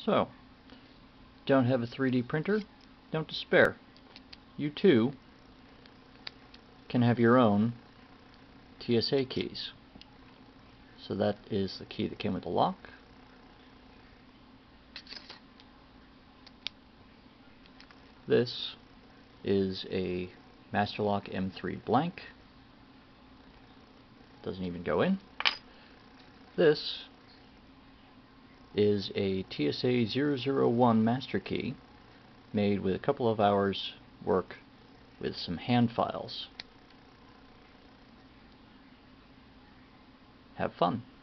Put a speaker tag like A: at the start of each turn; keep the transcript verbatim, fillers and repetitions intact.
A: So, don't have a three D printer? Don't despair. You too can have your own T S A keys. So that is the key that came with the lock. This is a Master Lock M three blank. Doesn't even go in. This is a T S A zero zero one master key made with a couple of hours work with some hand files. Have fun.